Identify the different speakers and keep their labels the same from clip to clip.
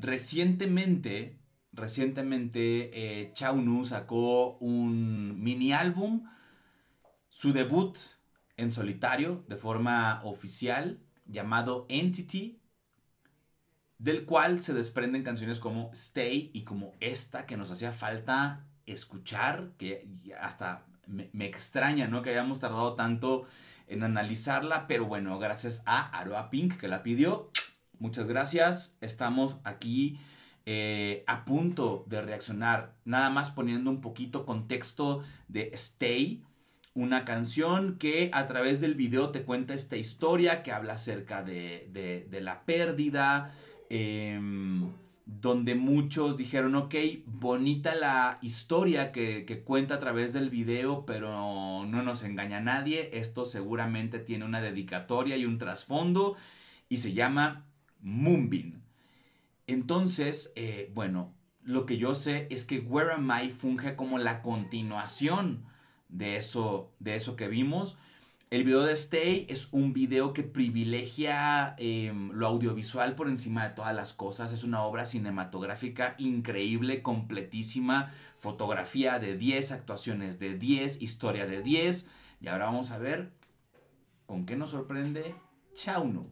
Speaker 1: Recientemente Chaunu sacó un mini álbum, su debut en solitario de forma oficial, llamado Entity, del cual se desprenden canciones como Stay y como esta que nos hacía falta escuchar, que hasta me extraña, ¿no? Que hayamos tardado tanto en analizarla, pero bueno, gracias a Aroa Pink que la pidió. Muchas gracias. Estamos aquí a punto de reaccionar, nada más poniendo un poquito contexto de Stay, una canción que a través del video te cuenta esta historia que habla acerca de la pérdida, eh, donde muchos dijeron, ok, bonita la historia que cuenta a través del video, pero no nos engaña a nadie, esto seguramente tiene una dedicatoria y un trasfondo, y se llama Moonbeam. Entonces, bueno, lo que yo sé es que Where Am I funge como la continuación de eso que vimos. El video de Stay es un video que privilegia lo audiovisual por encima de todas las cosas. Es una obra cinematográfica increíble, completísima. Fotografía de 10, actuaciones de 10, historia de 10. Y ahora vamos a ver con qué nos sorprende Chaunu.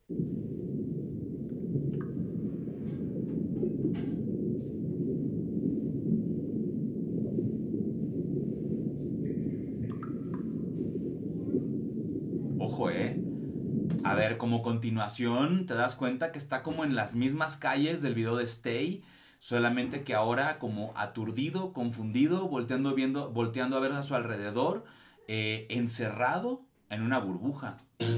Speaker 1: Ojo, A ver, como continuación, te das cuenta que está como en las mismas calles del video de Stay, solamente que ahora como aturdido, confundido, volteando a ver a su alrededor, encerrado en una burbuja.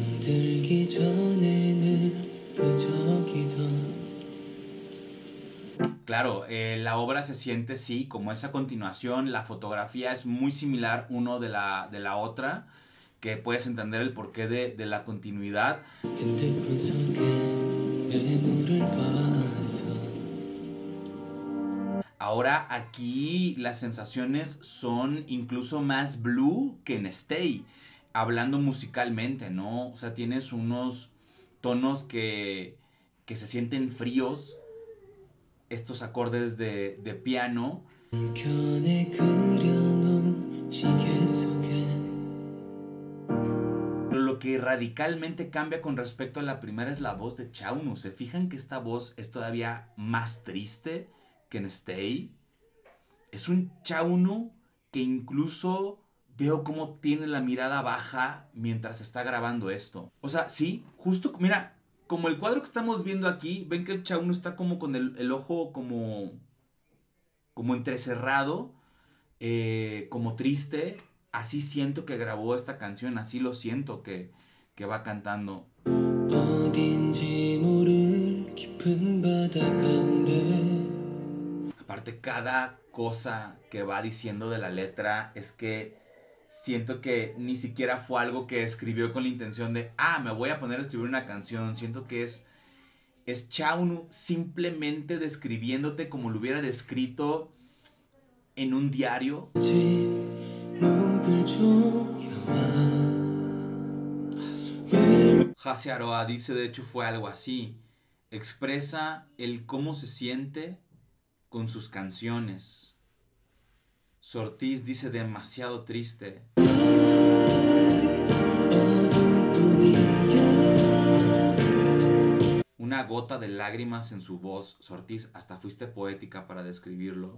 Speaker 1: Claro, la obra se siente, sí, como esa continuación, la fotografía es muy similar uno de la otra, que puedes entender el porqué de la continuidad. Ahora aquí las sensaciones son incluso más blue que en Stay, hablando musicalmente, ¿no? O sea, tienes unos tonos que se sienten fríos, estos acordes de piano. Pero lo que radicalmente cambia con respecto a la primera es la voz de Chaunu. ¿Se fijan que esta voz es todavía más triste que en Stay? Es un Chaunu que incluso veo cómo tiene la mirada baja mientras está grabando esto. O sea, sí, justo, mira, como el cuadro que estamos viendo aquí, ven que el Chaunu está como con el ojo como entrecerrado, como triste. Así siento que grabó esta canción, así lo siento que va cantando. Aparte, cada cosa que va diciendo de la letra es que siento que ni siquiera fue algo que escribió con la intención de, me voy a poner a escribir una canción. Siento que es Chaunu simplemente describiéndote como lo hubiera descrito en un diario. Hase Aroa dice, de hecho fue algo así. Expresa el cómo se siente con sus canciones. Sortiz dice, demasiado triste. Una gota de lágrimas en su voz. Sortiz, hasta fuiste poética para describirlo.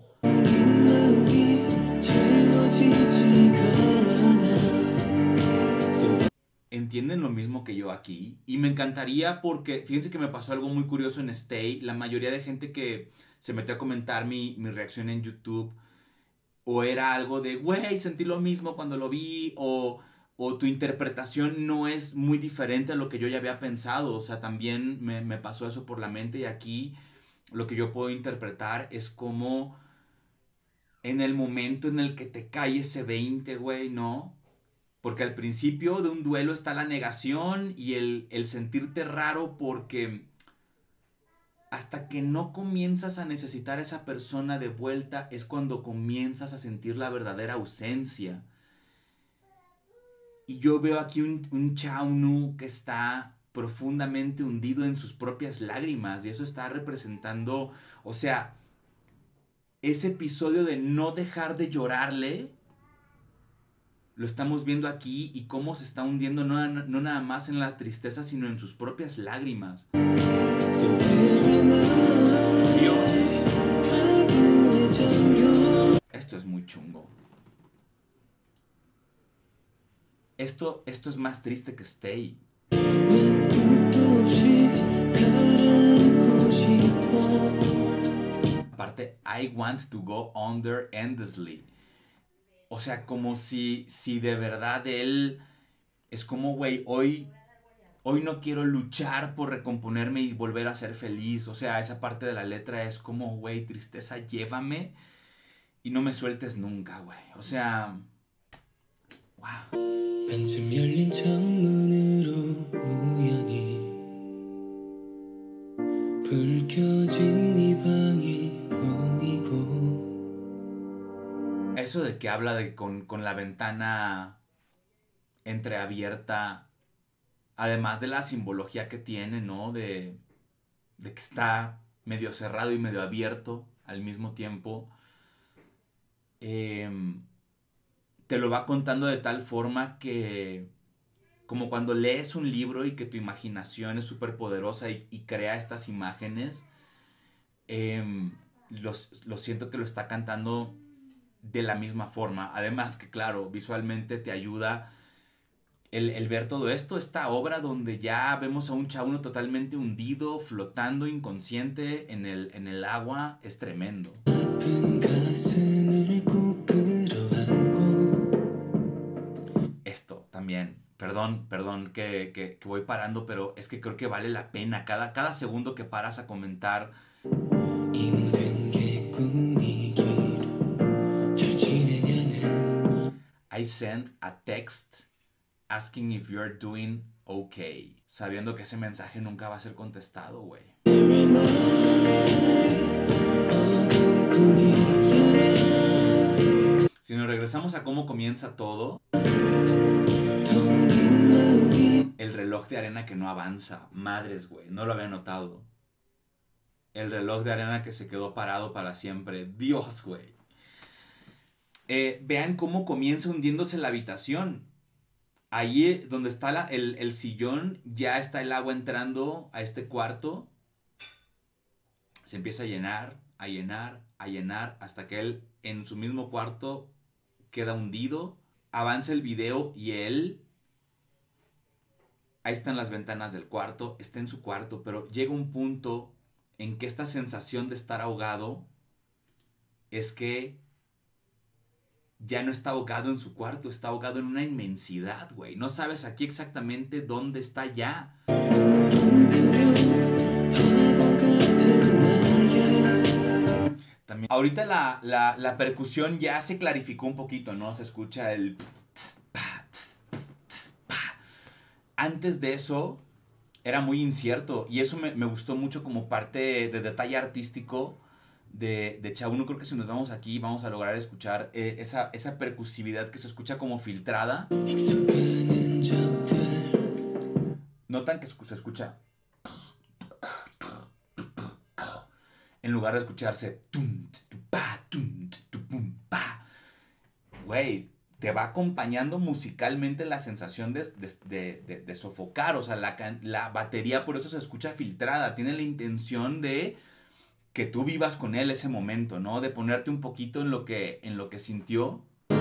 Speaker 1: ¿Entienden lo mismo que yo aquí? Y me encantaría porque, fíjense que me pasó algo muy curioso en Stay. La mayoría de gente que se metió a comentar mi reacción en YouTube, o era algo de, güey, sentí lo mismo cuando lo vi, o tu interpretación no es muy diferente a lo que yo ya había pensado. O sea, también me pasó eso por la mente, y aquí lo que yo puedo interpretar es como en el momento en el que te cae ese 20, güey, ¿no? Porque al principio de un duelo está la negación y el sentirte raro, porque hasta que no comienzas a necesitar a esa persona de vuelta es cuando comienzas a sentir la verdadera ausencia. Y yo veo aquí un Chaunu que está profundamente hundido en sus propias lágrimas y eso está representando, o sea, ese episodio de no dejar de llorarle, lo estamos viendo aquí y cómo se está hundiendo no nada más en la tristeza, sino en sus propias lágrimas. Dios, esto es muy chungo. Esto es más triste que Stay. Aparte, I want to go under endlessly. O sea, como si de verdad él es como, güey, hoy no quiero luchar por recomponerme y volver a ser feliz. O sea, esa parte de la letra es como, güey, tristeza, llévame y no me sueltes nunca, güey. O sea, wow. 반쯤 열린 창문으로 우연히 불 켜진 네 방이 보이고. Eso de que habla de con la ventana entreabierta, además de la simbología que tiene, ¿no? De que está medio cerrado y medio abierto al mismo tiempo. Te lo va contando de tal forma que, como cuando lees un libro y que tu imaginación es súper poderosa y crea estas imágenes, lo siento que lo está cantando de la misma forma. Además que, claro, visualmente te ayuda el ver todo esto, esta obra donde ya vemos a un Cha1 totalmente hundido, flotando inconsciente en el agua, es tremendo. Esto también, perdón que voy parando, pero es que creo que vale la pena cada segundo que paras a comentar. I sent a text asking if you're doing okay, sabiendo que ese mensaje nunca va a ser contestado, güey. Si nos regresamos a cómo comienza todo, el reloj de arena que no avanza, madres, güey, no lo había notado. El reloj de arena que se quedó parado para siempre, Dios, güey. Vean cómo comienza hundiéndose la habitación. Ahí donde está el sillón, ya está el agua entrando a este cuarto. Se empieza a llenar, a llenar, a llenar, hasta que él en su mismo cuarto queda hundido. Avanza el video y él... Ahí están las ventanas del cuarto, está en su cuarto, pero llega un punto en que esta sensación de estar ahogado es que ya no está ahogado en su cuarto, está ahogado en una inmensidad, güey. No sabes aquí exactamente dónde está ya. También, ahorita la percusión ya se clarificó un poquito, ¿no? Se escucha el... Antes de eso era muy incierto y eso me gustó mucho como parte de detalle artístico de Cha1. Creo que si nos vamos aquí vamos a lograr escuchar esa percusividad que se escucha como filtrada. Notan que se escucha en lugar de escucharse güey, te va acompañando musicalmente la sensación de sofocar. O sea, la batería por eso se escucha filtrada. Tiene la intención de que tú vivas con él ese momento, ¿no? De ponerte un poquito en lo que sintió.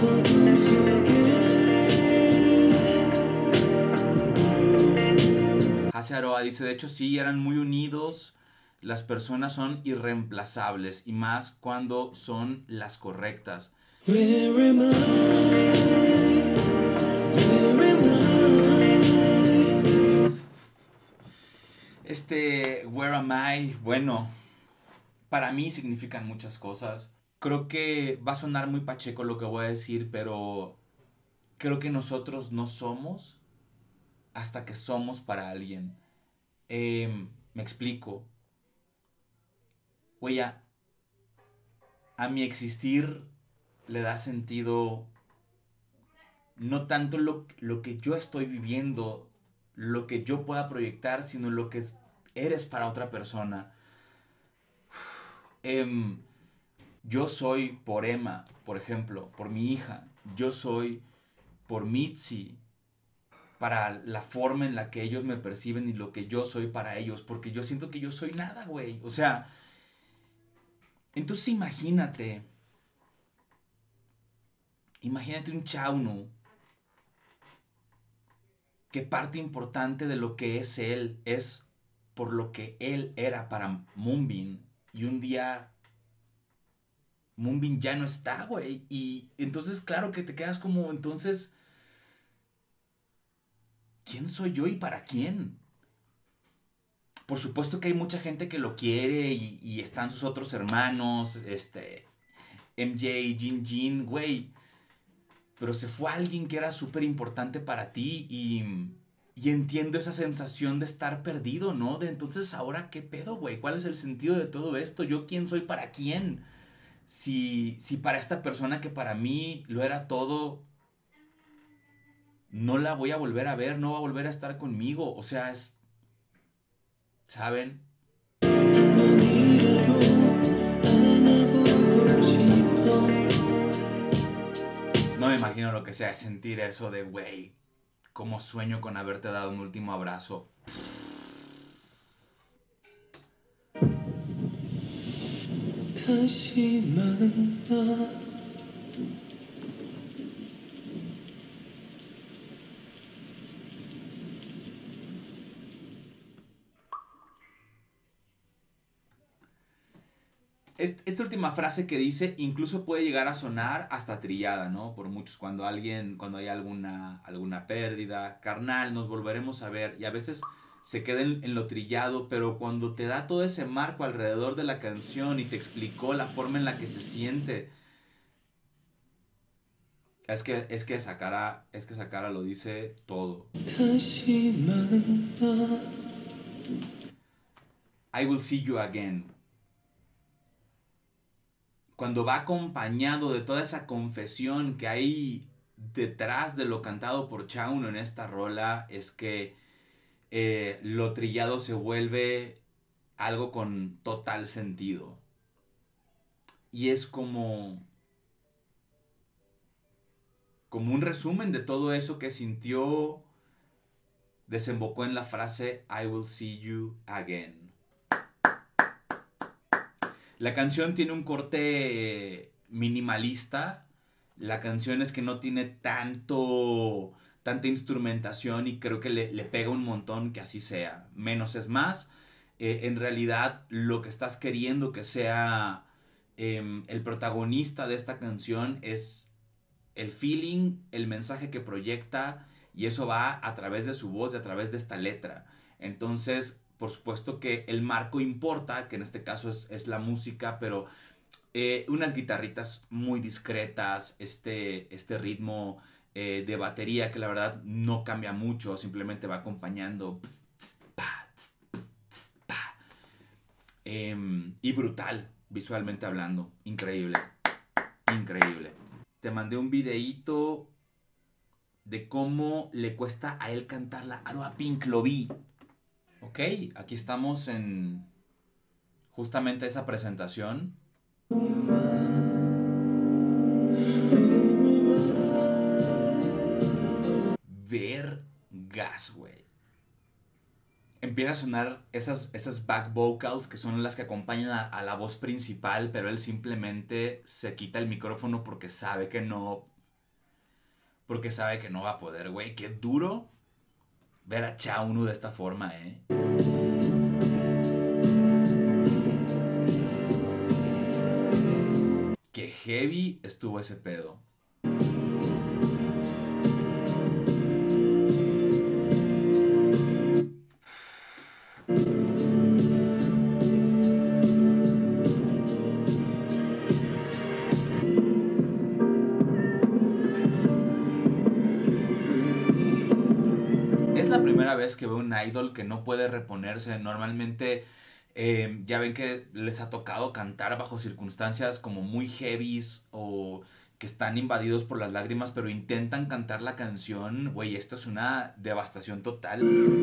Speaker 1: Hase Aroa dice, de hecho sí, eran muy unidos. Las personas son irreemplazables y más cuando son las correctas. Where am I? Where am I? Where am I? Bueno, para mí significan muchas cosas. Creo que va a sonar muy pacheco lo que voy a decir, pero creo que nosotros no somos hasta que somos para alguien. Me explico. Güey, a mi existir le da sentido no tanto lo que yo estoy viviendo, lo que yo pueda proyectar, sino lo que eres para otra persona. Em, yo soy por Emma, por ejemplo, por mi hija. Yo soy por Mitzi, para la forma en la que ellos me perciben y lo que yo soy para ellos, porque yo siento que yo soy nada, güey. O sea, entonces imagínate un Chauno, que parte importante de lo que es él es por lo que él era para Moonbin. Y un día Moonbin ya no está, güey. Y entonces, claro que te quedas como, entonces, ¿quién soy yo y para quién? Por supuesto que hay mucha gente que lo quiere y están sus otros hermanos, MJ, Jin, güey. Pero se fue alguien que era súper importante para ti y entiendo esa sensación de estar perdido, ¿no? De entonces, ¿ahora qué pedo, güey? ¿Cuál es el sentido de todo esto? ¿Yo quién soy para quién? Si para esta persona que para mí lo era todo, no la voy a volver a ver, no va a volver a estar conmigo. O sea, ¿saben? No me imagino lo que sea sentir eso de, güey, como sueño con haberte dado un último abrazo. Esta última frase que dice incluso puede llegar a sonar hasta trillada, ¿no? Por muchos, cuando hay alguna pérdida, carnal, nos volveremos a ver. Y a veces se queda en lo trillado, pero cuando te da todo ese marco alrededor de la canción y te explicó la forma en la que se siente, esa cara lo dice todo. I will see you again. Cuando va acompañado de toda esa confesión que hay detrás de lo cantado por Chauno en esta rola, es que lo trillado se vuelve algo con total sentido. Y es como un resumen de todo eso que sintió, desembocó en la frase I will see you again. La canción tiene un corte minimalista. La canción es que no tiene tanta instrumentación y creo que le pega un montón que así sea. Menos es más. En realidad lo que estás queriendo que sea el protagonista de esta canción es el feeling, el mensaje que proyecta y eso va a través de su voz y a través de esta letra. Entonces, por supuesto que el marco importa, que en este caso es la música, pero unas guitarritas muy discretas, este ritmo de batería que la verdad no cambia mucho, simplemente va acompañando. Y brutal, visualmente hablando, increíble, increíble. Te mandé un videíto de cómo le cuesta a él cantar la Aroa Pink, lo vi. Ok, aquí estamos en justamente esa presentación. Vergas, güey. Empieza a sonar esas back vocals que son las que acompañan a la voz principal, pero él simplemente se quita el micrófono porque sabe que no va a poder, güey. Qué duro ver a Chauno de esta forma, ¿eh? Qué heavy estuvo ese pedo. Es la primera vez que veo un idol que no puede reponerse. Normalmente ya ven que les ha tocado cantar bajo circunstancias como muy heavies o que están invadidos por las lágrimas, pero intentan cantar la canción. Güey, esto es una devastación total.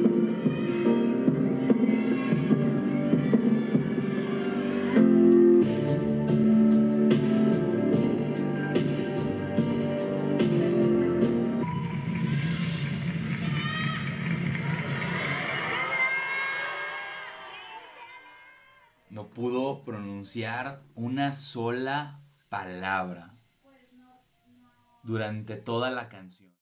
Speaker 1: No pudo pronunciar una sola palabra durante toda la canción.